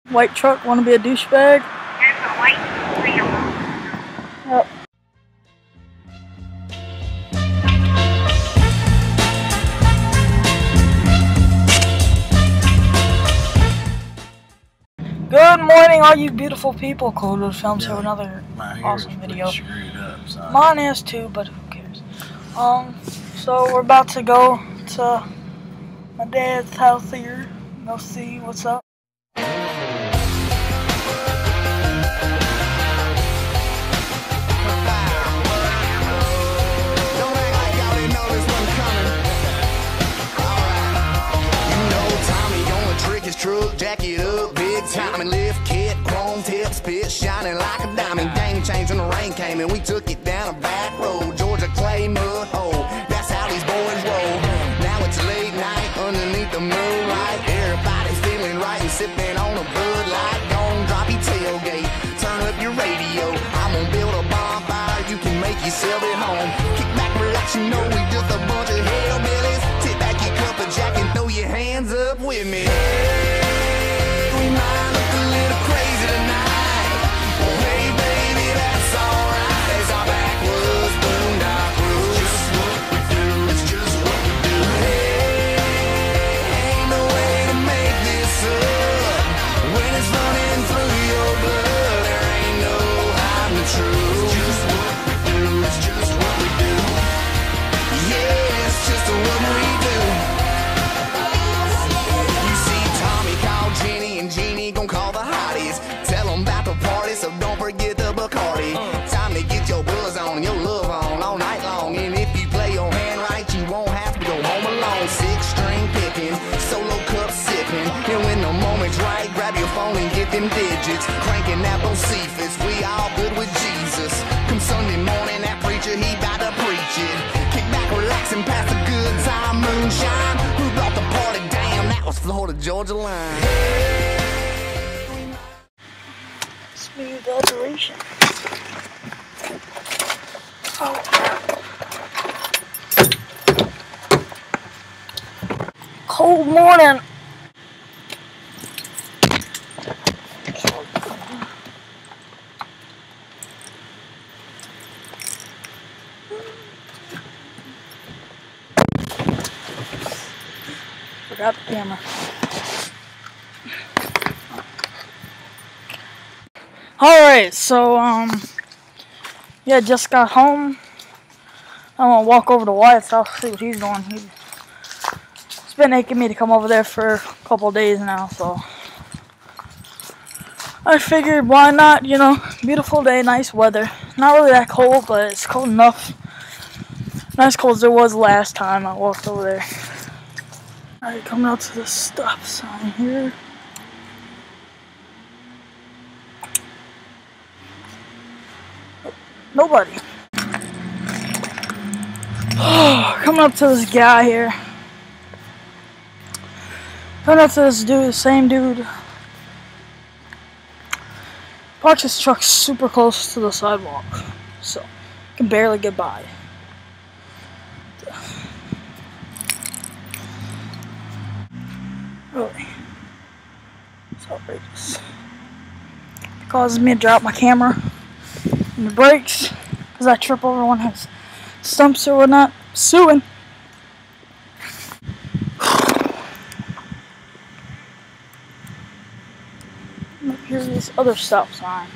White truck, wanna be a douchebag? There's a white wheel. Yep. Good morning, all you beautiful people. Cool Films here with another awesome video. Mine is too, but who cares? So we're about to go to my dad's house here. Go see what's up. Truck, jack it up, big time and lift kit, chrome tip, spit shining like a diamond. Game change when the rain came and we took it down a back road. Georgia clay mud hole, that's how these boys roll. Now it's late night underneath the moonlight. Everybody's feeling right and sipping on a Bud Light. Gonna drop your tailgate, turn up your radio. I'm gonna build a bonfire, you can make yourself at home. Kick back, relax, you know we just a bunch of hillbillies. Tip back your cup of jack and throw your hands up with me. Them digits, cranking that those Cephas. We all good with Jesus. Come Sunday morning, that preacher, he bout to preach it. Kick back, relax, and pass a good time. Moonshine, who brought the party down? That was Florida Georgia line. Smooth operation. Oh. Cold morning. Forgot the camera. Alright, so yeah, just got home. I'm gonna walk over to Wyatt's house, see what he's doing. He's been aching me to come over there for a couple of days now, so I figured why not, you know, beautiful day, nice weather. Not really that cold, but it's cold enough. Not as cold as it was last time I walked over there. Alright, coming out to the stop sign here. Nobody. Coming up to this guy here. Coming up to this dude, the same dude. Parks his truck super close to the sidewalk, so you can barely get by. Really, it's outrageous. It causes me to drop my camera and the brakes because I trip over one of his stumps or whatnot. Suing. Look, here's this other stop sign.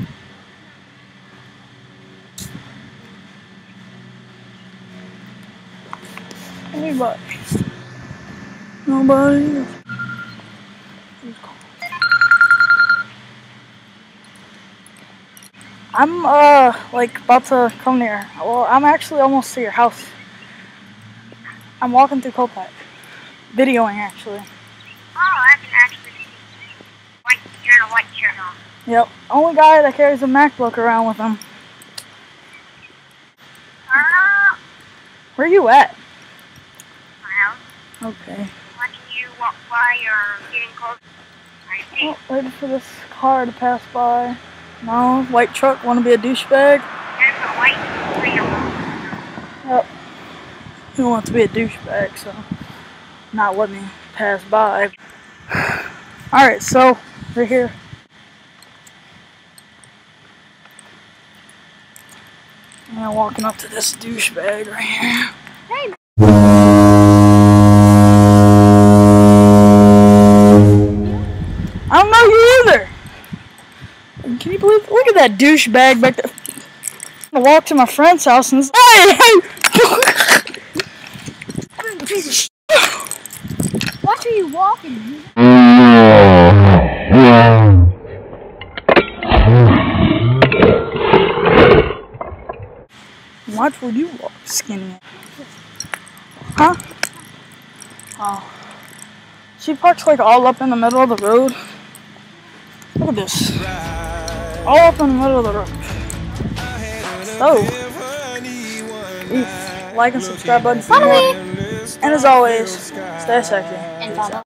Anybody? Nobody. I'm like about to come near. Well, I'm actually almost to your house. I'm walking through Copac, videoing actually. Oh, I can actually see. You're in a white shirt on. Yep, only guy that carries a MacBook around with him. Where you at? My house. Okay. Watching you walk by or getting close. I see. Oh, waiting for this car to pass by. No, white truck, wanna be a douchebag? There's a white wheel. Yep. He wants to be a douchebag, so not let me pass by. Alright, so Right here. And I'm walking up to this douchebag right here. Hey. I don't know you either. Can you believe? Look at that douchebag back there. I'm gonna walk to my friend's house and hey! Watch where you walking. Watch where you walk, skinny. Huh? Oh. She parks like all up in the middle of the road. Look at this. All up in the middle of the road. So, like and subscribe button for more. And as always, stay sexy. And follow.